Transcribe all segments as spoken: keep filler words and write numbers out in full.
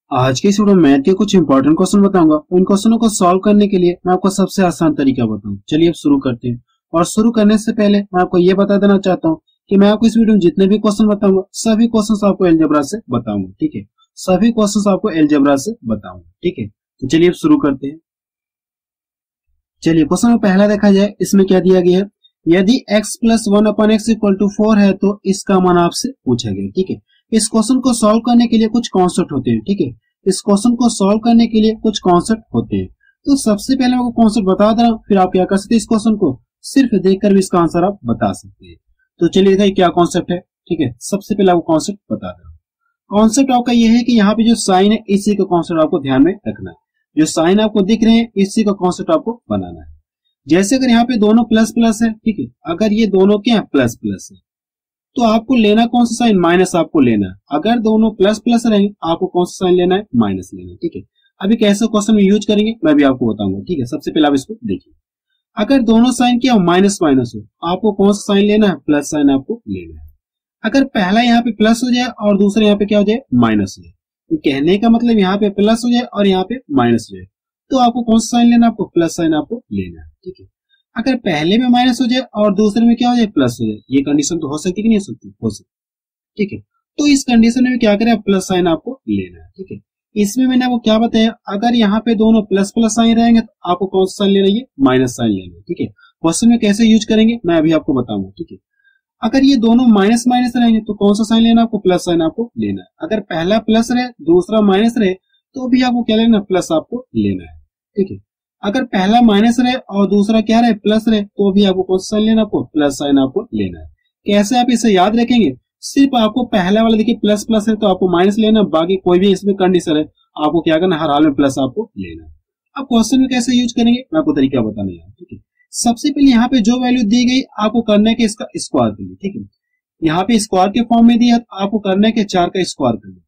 आज के इस वीडियो में मैथ के कुछ इंपॉर्टेंट क्वेश्चन बताऊंगा। उन क्वेश्चनों को सॉल्व करने के लिए मैं आपको सबसे आसान तरीका बताऊं। चलिए अब शुरू करते हैं। और शुरू करने से पहले मैं आपको ये बता देना चाहता हूं कि मैं आपको इस वीडियो में जितने भी क्वेश्चन बताऊंगा सभी क्वेश्चन आपको अलजेब्रा से बताऊंगा। ठीक है, सभी क्वेश्चन आपको अलजेब्रा से बताऊंगा। ठीक है, तो चलिए अब शुरू करते हैं। चलिए क्वेश्चन में पहला देखा जाए, इसमें क्या दिया गया है, यदि x plus one upon X equal to four है तो इसका मान आपसे पूछा गया। ठीक है, इस क्वेश्चन को सॉल्व करने के लिए कुछ कॉन्सेप्ट होते हैं। ठीक है, इस क्वेश्चन को सॉल्व करने के लिए कुछ कॉन्सेप्ट होते हैं। तो सबसे पहले मैं आपको कॉन्सेप्ट बता दे रहा हूं, फिर आप क्या कर सकते हैं, इस क्वेश्चन को सिर्फ देखकर भी इसका आंसर आप बता सकते हैं। तो चलिए देखिए क्या कॉन्सेप्ट है। ठीक है, सबसे पहले आपको कॉन्सेप्ट बता दे रहा हूं। कॉन्सेप्ट आपका यह है कि यहाँ पे जो साइन है इसी का कॉन्सेप्ट आपको ध्यान में रखना है। जो साइन आपको दिख रहे हैं इसी का कॉन्सेप्ट आपको बनाना है। जैसे अगर यहाँ पे दोनों प्लस प्लस है, ठीक है, अगर ये दोनों क्या है प्लस प्लस है तो आपको लेना कौन सा साइन, माइनस आपको लेना है। अगर दोनों प्लस प्लस रहेंगे आपको कौन सा साइन लेना है, माइनस लेना है। ठीक है, अभी कैसे क्वेश्चन में यूज करेंगे मैं भी आपको बताऊंगा। ठीक है, सबसे पहले आप इसको देखिए, अगर दोनों साइन क्या हो माइनस माइनस हो आपको कौन सा साइन लेना है, प्लस साइन आपको लेना है। अगर पहला यहाँ पे प्लस हो जाए और दूसरा यहाँ पे क्या हो जाए, माइनस हो जाए, तो कहने का मतलब यहाँ पे प्लस हो जाए और यहाँ पे माइनस हो जाए तो आपको कौन सा साइन लेना है, आपको प्लस साइन आपको लेना है। ठीक है, अगर पहले में माइनस हो जाए और दूसरे में क्या हो जाए, प्लस हो जाए, ये कंडीशन तो हो सकती कि नहीं हो सकती, हो सकती। ठीक है, तो इस कंडीशन में क्या करें, प्लस साइन आपको लेना है। ठीक है, इसमें मैंने आपको क्या बताया, अगर यहाँ पे दोनों प्लस प्लस साइन रहेंगे तो आपको कौन सा साइन लेना है, माइनस साइन लेना है। ठीक है, क्वेश्चन में कैसे यूज करेंगे मैं अभी आपको बताऊंगा। ठीक है, अगर ये दोनों माइनस माइनस रहेंगे तो कौन सा साइन लेना, आपको प्लस साइन आपको लेना है। अगर पहला प्लस रहे दूसरा माइनस रहे तो भी आपको क्या लेना, प्लस आपको लेना है। ठीक है, अगर पहला माइनस रहे और दूसरा क्या रहे, प्लस रहे, तो भी आपको कौन सा साइन लेना, आपको प्लस साइन आपको लेना है। कैसे आप इसे याद रखेंगे, सिर्फ आपको पहला वाला देखिए प्लस प्लस है तो आपको माइनस लेना, बाकी कोई भी इसमें कंडीशन है आपको क्या करना, हर हाल में प्लस आपको लेना है। अब क्वेश्चन में कैसे यूज करेंगे मैं आपको तरीका बताने जा रहा हूं। ठीक है, सबसे पहले यहाँ पे जो वैल्यू दी गई आपको करना है कि इसका स्क्वायर कर लीजिए। ठीक है, यहाँ पे स्क्वायर के फॉर्म में दिया आपको करना है कि चार का स्क्वायर कर लीजिए।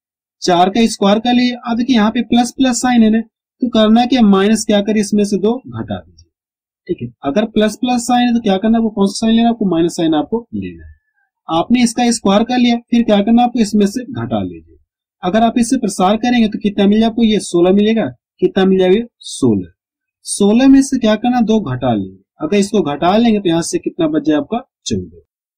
चार का स्क्वायर कर लिए, अब देखिए यहाँ पे प्लस प्लस साइन है ना, तो करना है कि माइनस क्या करिए, इसमें से दो घटा दीजिए। ठीक है, अगर प्लस प्लस साइन है तो क्या करना है, वो कौन सा साइन लेना, आपको माइनस साइन आपको लेना है। आपने इसका स्क्वायर कर लिया, फिर क्या करना आपको इसमें से घटा लीजिए। अगर आप इससे प्रसार करेंगे तो कितना मिल जाएगा आपको, ये सोलह मिलेगा। कितना मिल जाएगा, सोलह। सोलह में से क्या करना, दो घटा लेंगे। अगर इसको घटा लेंगे तो यहां से कितना बच जाए आपका, चौदह।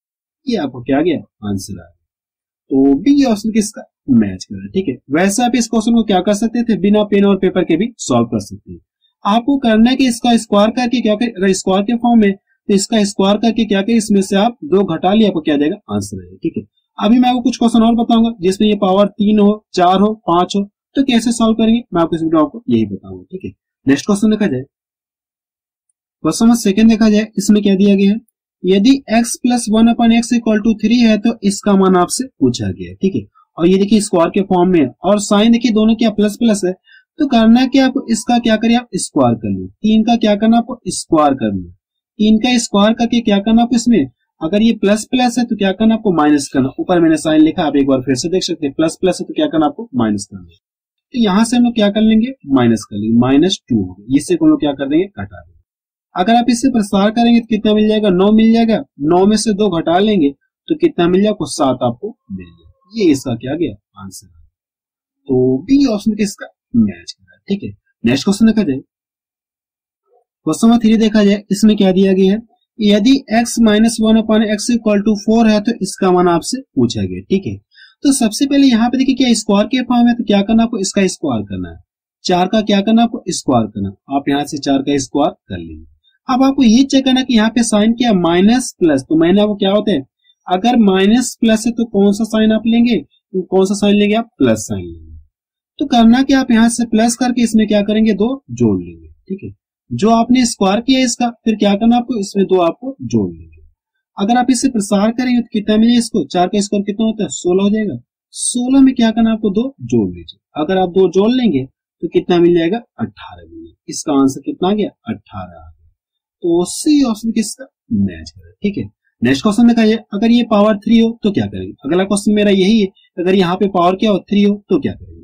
ये आपको क्या गया, आंसर आ गया। तो बी ऑप्शन किसका मैच कर रहा है। ठीक है, वैसे आप इस क्वेश्चन को क्या कर सकते थे, बिना पेन और पेपर के भी सॉल्व कर सकते हैं। आपको करना है कि इसका स्क्वायर करके क्या करें, अगर स्क्वायर के फॉर्म में तो इसका स्क्वायर करके क्या करें, इसमें से आप दो घटा लिया, आपको क्या जाएगा, आंसर आएगा। ठीक है, अभी मैं आपको कुछ क्वेश्चन और बताऊंगा जिसमें ये पावर तीन हो, चार हो, पांच हो, तो कैसे सॉल्व करेंगे मैं आपको इस वीडियो आपको यही बताऊंगा। ठीक है, नेक्स्ट क्वेश्चन देखा जाए, क्वेश्चन सेकंड देखा जाए, इसमें क्या दिया गया है, यदि x plus one upon X equal to three है तो इसका मान आपसे पूछा गया। ठीक है, और ये देखिए स्क्वायर के फॉर्म में है और साइन देखिए दोनों क्या प्लस प्लस है, तो करना है कि आप इसका क्या करिए, आप स्क्वायर कर लो। तीन का क्या करना, आपको स्क्वायर करना। तीन का स्क्वायर करके क्या करना आपको, इसमें अगर ये प्लस प्लस है तो क्या करना, आपको माइनस करना। ऊपर मैंने साइन लिखा, आप एक बार फिर से देख सकते हैं, प्लस प्लस है तो क्या करना, आपको माइनस करना। तो यहां से हम लोग क्या कर लेंगे, माइनस कर लेंगे, माइनस टू हो गया। इससे हम लोग क्या कर देंगे, घटा देंगे। अगर आप इससे प्रसार करेंगे तो कितना मिल जाएगा, नौ मिल जाएगा। नौ में से दो घटा लेंगे तो कितना मिल जाएगा, सात आपको मिल जाएगा। ये इसका क्या गया, आंसर। तो बी ऑप्शन किसका मैच कर रहा है। ठीक है, नेक्स्ट क्वेश्चन देखा जाए, क्वेश्चन नंबर थ्री देखा जाए, इसमें क्या दिया गया है, यदि x minus one upon X equal to four है तो इसका मान आपसे पूछा गया। ठीक है, तो सबसे पहले यहाँ पे देखिए क्या स्क्वायर के फॉर्म है तो क्या करना, आपको इसका स्क्वायर करना है। चार का क्या करना, आपको स्क्वायर करना। आप यहाँ से चार का स्क्वायर कर लेंगे। अब आपको ये चेक करना कि यहाँ पे साइन क्या, माइनस प्लस, तो मैंने आपको क्या होता है, अगर माइनस प्लस है तो कौन सा साइन आप लेंगे, कौन सा साइन लेंगे, आप प्लस साइन लेंगे। तो करना कि आप यहाँ से प्लस करके इसमें क्या करेंगे, दो जोड़ लेंगे। ठीक है, जो आपने स्क्वायर किया इसका, फिर क्या करना आपको, इसमें दो आपको जोड़ लेंगे। अगर आप इससे प्रसार करेंगे तो कितना मिलेगा, इसको चार का स्क्वायर कितना होता है, सोलह हो जाएगा। सोलह में क्या करना, आपको दो जोड़ लीजिए। अगर आप दो जोड़ लेंगे तो कितना मिल जाएगा, अट्ठारह मिलेगा। इसका आंसर कितना आ गया, अट्ठारह आ गया। तो सी ऑप्शन किसका मैच कर रहा है। ठीक है, नेक्स्ट क्वेश्चन देखा जाए, अगर ये पावर थ्री हो तो क्या करेंगे। अगला क्वेश्चन मेरा यही है, अगर यहाँ पे पावर क्या हो, थ्री हो तो क्या करेंगे।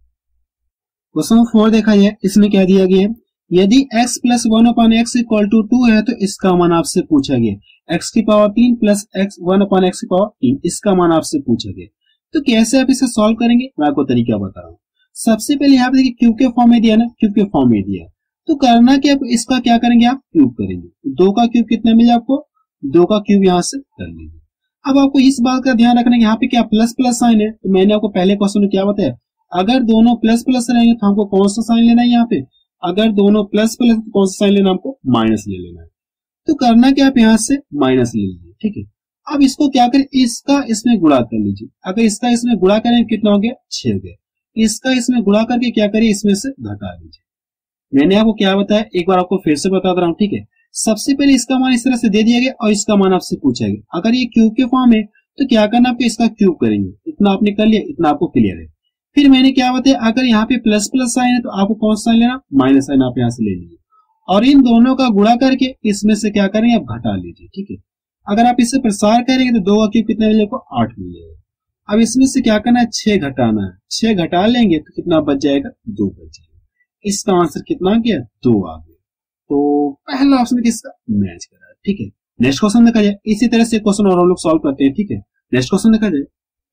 क्वेश्चन फोर देखा जाए, इसमें क्या दिया गया है, यदि x plus one upon X equal to two है तो इसका मान आपसे पूछा गया। x की पावर तीन plus X one upon X की पावर तीन, इसका मान आपसे पूछा गया। तो कैसे आप इसे सॉल्व करेंगे मैं आपको तरीका बता रहा हूँ। सबसे पहले यहाँ पे देखिए क्यूब के फॉर्म में दिया ना, क्यूब के फॉर्म में दिया, तो करना कि आप इसका क्या करेंगे, आप क्यूब करेंगे। दो का क्यूब कितना मिले आपको, दो का क्यूब यहाँ से कर लेंगे। अब आपको इस बात का ध्यान रखना है यहाँ पे क्या प्लस प्लस साइन है, तो मैंने आपको पहले क्वेश्चन में क्या बताया, अगर दोनों प्लस प्लस रहेंगे तो हमको कौन सा साइन लेना है, यहाँ पे अगर दोनों प्लस प्लस तो कौन सा साइन लेना, हमको माइनस ले लेना है। तो करना क्या, आप यहाँ से माइनस ले लीजिए, ठीक है। अब इसको क्या करें, इसका इसमें गुणा कर लीजिए। अगर इसका इसमें गुणा करें कितना हो गया, छह हो गया। इसका इसमें गुणा करके क्या करिए, इसमें से घटा लीजिए। मैंने आपको क्या बताया, एक बार आपको फिर से बता दे रहा हूँ, ठीक है। सबसे पहले इसका मान इस तरह से दे दिया गया और इसका मान आपसे पूछा गया। अगर ये क्यूब के फॉर्म है तो क्या करना, आपको इसका क्यूब करेंगे। इतना आपने कर लिया, इतना आपको क्लियर है। फिर मैंने क्या बताया, अगर यहाँ पे प्लस प्लस साइन है तो आपको कौन सा साइन लेना, माइनस साइन आप यहाँ से ले लीजिए और इन दोनों का गुणा करके इसमें से क्या करेंगे, आप घटा लीजिए, ठीक है। अगर आप इससे प्रसार करेंगे तो दो का क्यूब कितना मिलेगा, आपको आठ मिल जाएगा। अब इसमें से क्या करना है, छह घटाना है। छह घटा लेंगे तो कितना बच जाएगा, दो बच जाएगा। इसका आंसर कितना आ गया, दो आ गया। तो पहला ऑप्शन किसका मैच करा, ठीक है। नेक्स्ट क्वेश्चन देखा जाए, इसी तरह से क्वेश्चन और हम लोग सॉल्व करते हैं, ठीक है। नेक्स्ट क्वेश्चन देखा जाए,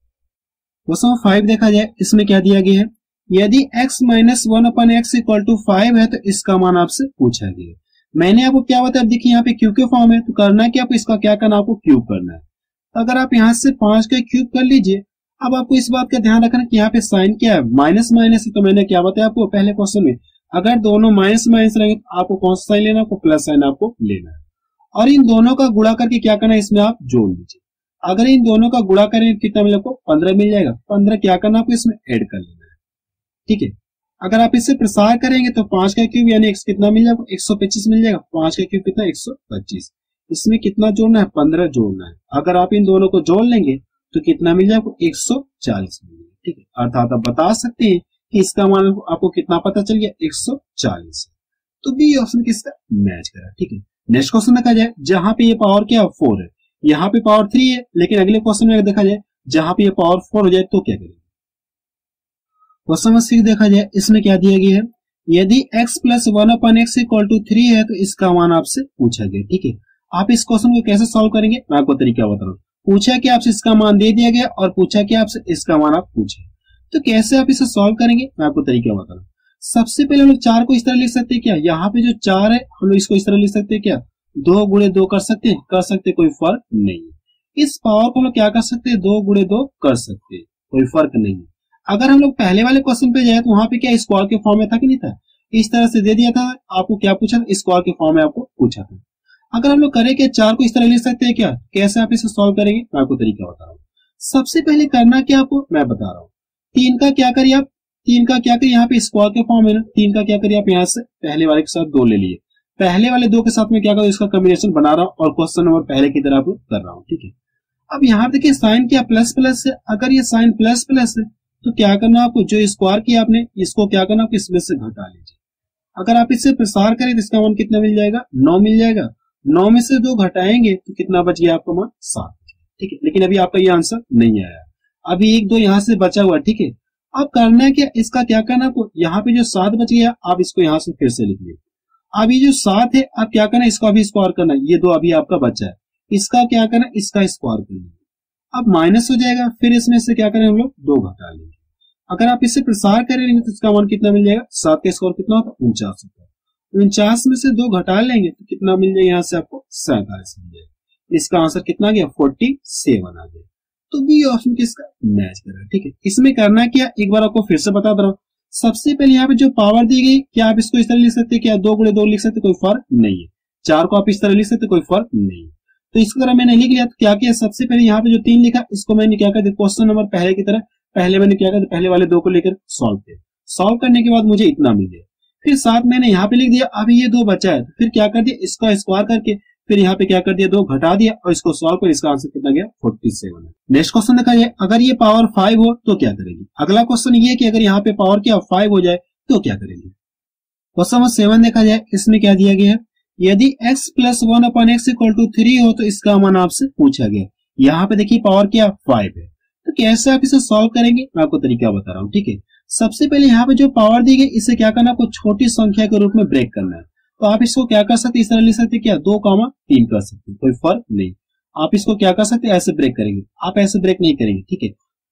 क्वेश्चन फाइव देखा जाए, इसमें क्या दिया गया है, यदि x minus one upon X equal to five है तो इसका मान आपसे पूछा गया है। मैंने आपको क्या बताया, देखिए यहाँ पे क्यूब के फॉर्म है तो करना कि आपको इसका क्या करना, आपको क्यूब करना है। तो अगर आप यहाँ से पांच का क्यूब कर लीजिए। अब आपको इस बात का ध्यान रखना कि यहाँ पे साइन क्या है, माइनस माइनस है। तो मैंने क्या बताया आपको पहले क्वेश्चन में, अगर दोनों माइनस माइनस रहेंगे तो आपको कौन सा साइन लेना, आपको प्लस साइन आपको लेना है। और इन दोनों का गुणा करके क्या करना है, इसमें आप जोड़ लीजिए। अगर इन दोनों का गुणा करें कितना मिलेगा, आपको पंद्रह मिल जाएगा। पंद्रह क्या करना, आपको इसमें ऐड कर लेना है, ठीक है। अगर आप इससे प्रसार करेंगे तो पांच का क्यूब यानी एक्स कितना मिल जाएगा, एक सौ पच्चीस मिल जाएगा। पांच का क्यूब कितना, एक सौ पच्चीस। इसमें कितना जोड़ना है, पंद्रह जोड़ना है। अगर आप इन दोनों को जोड़ लेंगे तो कितना मिल जाएगा, एक सौ चालीस मिल जाएगा, ठीक है। अर्थात आप बता सकते हैं कि इसका मान आपको कितना पता चल गया, एक सौ चालीस। तो बी ऑप्शन किसका मैच करा, ठीक है। नेक्स्ट क्वेश्चन देखा जाए, जहां पे ये पावर क्या फोर है, यहाँ पे पावर थ्री है, लेकिन अगले क्वेश्चन में देखा जाए जहां पे ये पावर फोर हो जाए तो क्या करेंगे। क्वेश्चन नंबर सिक्स देखा जाए, इसमें क्या दिया गया है, यदि x plus one upon X equal to three है तो इसका मान आपसे पूछा गया, ठीक है। आप इस क्वेश्चन को कैसे सॉल्व करेंगे, मैं आपको तरीका बता रहा हूँ। पूछा कि आपसे इसका मान दे दिया गया और पूछा कि आपसे इसका मान आप पूछे, तो कैसे आप इसे सॉल्व करेंगे, मैं आपको तरीका बता रहा हूँ। सबसे पहले हम लोग चार को इस तरह लिख सकते हैं क्या, यहाँ पे जो चार है हम लोग इसको इस तरह लिख सकते हैं क्या, दो गुणे दो कर सकते हैं, कर सकते कोई फर्क नहीं है। इस पावर को हम लोग क्या कर सकते हैं, दो गुणे दो कर सकते हैं, कोई फर्क नहीं है। अगर हम लोग पहले वाले क्वेश्चन पे जाए तो वहां पे क्या स्क्वायर के फॉर्म में था कि नहीं था, इस तरह से दे दिया था, आपको क्या पूछा था, स्क्वायर के फॉर्म में आपको पूछा था। अगर हम लोग करें कि चार को इस तरह लिख सकते हैं क्या, कैसे आप इसे सॉल्व करेंगे, मैं आपको तरीका बता रहा हूँ। सबसे पहले करना क्या आपको मैं बता रहा हूँ, तीन का क्या करिए आप, तीन का क्या करिए, यहाँ पे स्क्वायर के फॉर्म है ना, तीन का क्या करिए आप यहाँ से पहले वाले के साथ दो ले लिए, पहले वाले दो के साथ में क्या करो, इसका कॉम्बिनेशन बना रहा हूँ और क्वेश्चन नंबर पहले की तरह कर रहा हूँ, ठीक है। अब यहाँ देखिए साइन क्या प्लस प्लस है, अगर ये साइन प्लस प्लस है तो क्या करना आपको, जो स्क्वायर किया आपने इसको क्या करना, आपको इसमें से घटा लीजिए। अगर आप इससे प्रसार करें तो इसका मान कितना मिल जाएगा, नौ मिल जाएगा। नौ में से दो घटाएंगे तो कितना बच गया आपका मान, सात, ठीक है। लेकिन अभी आपका ये आंसर नहीं आया, अभी एक दो यहाँ से बचा हुआ, ठीक है। अब करना है क्या, इसका क्या करना आपको, यहाँ पे जो सात बच गया आप इसको यहाँ से फिर से लिख लीजिए। अब ये जो सात है आप क्या करना, इसका भी स्क्वायर करना, ये दो अभी आपका बचा है, इसका क्या करना, इसका स्क्वायर करना। अब माइनस हो जाएगा, फिर इसमें से क्या करें हम लोग, दो घटा लेंगे। अगर आप इससे प्रसार करेंगे तो इसका मान कितना मिल जाएगा, सात का स्क्वायर कितना होता है, उनचास होता है। उनचास में से दो घटा लेंगे तो कितना मिल जाएगा, यहाँ से आपको सैंतालीस मिल जाएगा। इसका आंसर कितना गया, फोर्टी सेवन आ गया। तो बी ऑप्शन किसका मैच कर रहा है, ठीक है। इसमें करना क्या, एक बार आपको फिर से बता दे रहा हूँ। सबसे पहले यहाँ पे जो पावर दी गई, क्या आप इसको इस तरह लिख सकते हैं, क्या दो गुणे दो लिख सकते, कोई फर्क नहीं है। चार को आप इस तरह लिख सकते, कोई फर्क नहीं है। तो इस तरह मैंने लिख लिया। तो क्या किया, सबसे पहले यहाँ पे जो तीन लिखा इसको मैंने क्या कर दिया, क्वेश्चन नंबर पहले की तरह पहले मैंने क्या कर दिया, पहले वाले दो को लेकर सॉल्व किया। सॉल्व करने के बाद मुझे इतना मिल गया, फिर सात मैंने यहाँ पे लिख दिया। अभी ये दो बचा है, फिर क्या कर दिया, इसका स्क्वायर करके फिर यहाँ पे क्या कर दिया, दो घटा दिया और इसको सॉल्व कर, इसका आंसर कितना गया, फोर्टी सेवन है। नेक्स्ट क्वेश्चन देखा जाए, अगर ये पावर फाइव हो तो क्या करेंगे। अगला क्वेश्चन ये कि अगर यहाँ पे पावर क्या फाइव हो जाए तो क्या करेंगे। क्वेश्चन नंबर सेवन देखा जाए, इसमें क्या दिया गया है, यदि x plus one upon X equal to three हो तो इसका मान आपसे पूछा गया। यहाँ पे देखिए पावर क्या फाइव है, तो कैसे आप इसे सॉल्व करेंगे, मैं आपको तरीका बता रहा हूँ, ठीक है। सबसे पहले यहाँ पे जो पावर दी गई इसे क्या करना, आपको छोटी संख्या के रूप में ब्रेक करना है। तो आप इसको क्या कर सकते, इस तरह लिख सकते क्या, दो कामा तीन कर सकते, कोई फर्क नहीं। आप इसको क्या कर सकते, ऐसे ब्रेक करेंगे, आप ऐसे ब्रेक नहीं करेंगे, ठीक है।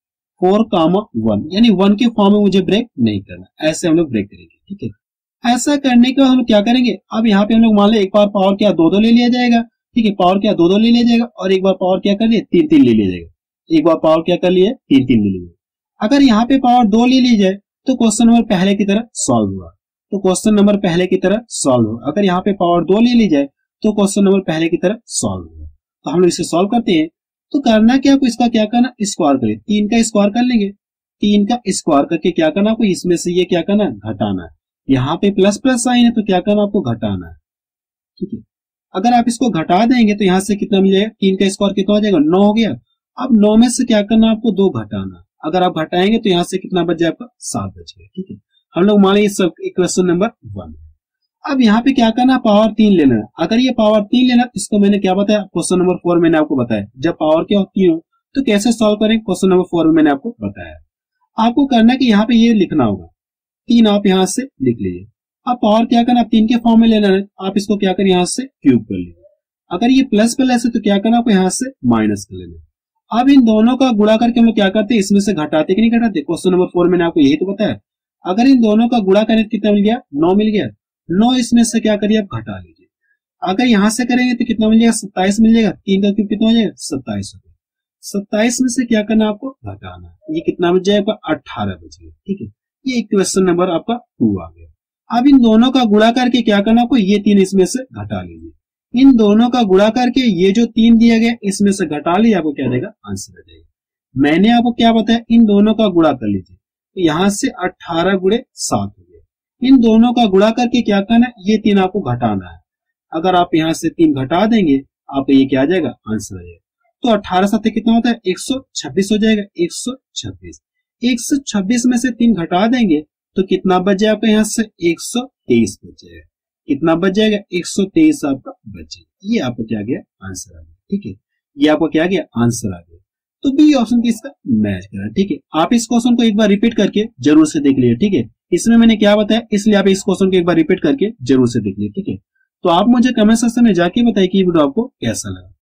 फोर कामा वन, यानी वन के फॉर्म में मुझे ब्रेक नहीं करना, ऐसे हम लोग ब्रेक करेंगे। ठीक है, ऐसा करने के बाद हम लोग क्या करेंगे, अब यहाँ पे हम लोग मान ले एक बार पावर क्या दो दो ले लिया जाएगा। ठीक है, पावर क्या दो दो ले लिया जाएगा और एक बार पावर क्या कर लिया तीन तीन ले लिया जाएगा। एक बार पावर क्या कर लिया तीन तीन ले लिया जाएगा। अगर यहाँ पे पावर दो ले ली जाए तो क्वेश्चन नंबर पहले की तरह सॉल्व हुआ, तो क्वेश्चन नंबर पहले की तरह सॉल्व हुआ। अगर यहाँ पे पावर दो ले ली जाए तो क्वेश्चन नंबर पहले की तरह सॉल्व हुआ। तो हम लोग इसे सॉल्व करते हैं। तो करना क्या, आपको इसका क्या करना, स्क्वायर करें, तीन का स्क्वायर कर लेंगे। तीन का स्क्वायर करके क्या करना आपको, इसमें से ये क्या करना घटाना है। यहाँ पे प्लस प्लस साइन है तो क्या करना आपको घटाना है। ठीक है, अगर आप इसको घटा देंगे तो यहाँ से कितना मिल जाएगा, तीन का स्क्वायर कितना हो जाएगा नौ हो गया। अब नौ में से क्या करना आपको दो घटाना, अगर आप घटाएंगे तो यहाँ से कितना बच जाएगा सात बच गया। ठीक है, हम लोग मान लीजिए क्वेश्चन नंबर वन। अब यहाँ पे क्या करना, पावर तीन लेना है। अगर ये पावर तीन लेना, इसको मैंने क्या बताया क्वेश्चन नंबर फोर मैंने आपको बताया, जब पावर क्या होती हो तो कैसे सॉल्व करें, क्वेश्चन नंबर फोर में मैंने आपको बताया। आपको करना कि यहाँ पे ये लिखना होगा, तीन आप यहाँ से लिख लीजिए। अब पावर क्या करना, तीन के फॉर्म में लेना है, आप इसको क्या करें यहाँ से क्यूब कर लीजिए। अगर ये प्लस प्लस है तो क्या करना आपको यहाँ से माइनस कर लेना। अब इन दोनों का गुणा करके हम लोग क्या करते हैं, इसमें से घटाते कि नहीं घटाते, क्वेश्चन नंबर फोर मैंने आपको यही तो बताया। अगर इन दोनों का गुणा करें कितना मिल गया, नौ मिल गया। नौ इसमें से क्या करिए आप घटा लीजिए। अगर यहां से करेंगे तो कितना मिल जाएगा, सत्ताईस मिल जाएगा। तीन का क्यूब कितना हो जाएगा, सत्ताईस हो गया। सत्ताईस में से क्या करना आपको घटाना, ये कितना बच जाएगा, अट्ठारह बच गया। ठीक है, ये क्वेश्चन नंबर आपका टू आ गया। अब इन दोनों का गुणा करके क्या करना आपको, ये तीन इसमें से घटा लीजिए। इन दोनों का गुणा करके ये जो तीन दिया गया इसमें से घटा लीजिए, आपको क्या देगा आंसर आ जाएगा। मैंने आपको क्या बताया, इन दोनों का गुणा कर लीजिए, तो यहां से अट्ठारह गुणे सात हो गया। इन दोनों का गुणा करके क्या करना है, ये तीन आपको घटाना है। अगर आप यहां से तीन घटा देंगे आपको ये क्या आ जाएगा, आंसर आ जाएगा। तो अठारह साथ कितना होता है, एक सौ छब्बीस हो जाएगा। एक सौ छब्बीस एक सौ छब्बीस में से तीन घटा देंगे तो कितना बच जाएगा आपका, यहाँ से एक सौ तेईस बच जाएगा। कितना बच जाएगा, एक सौ तेईस आपका बच जाएगा। ये आपको क्या गया, आंसर आ गया। ठीक है, ये आपको क्या गया, आंसर आ गया। तो बी ऑप्शन की इसका मैच करा। ठीक है, आप इस क्वेश्चन को एक बार रिपीट करके जरूर से देख लीजिए। ठीक है, इसमें मैंने क्या बताया, इसलिए आप इस क्वेश्चन को एक बार रिपीट करके जरूर से देख लीजिए। ठीक है, तो आप मुझे कमेंट सेक्शन में जाके बताइए कि ये वीडियो आपको कैसा लगा।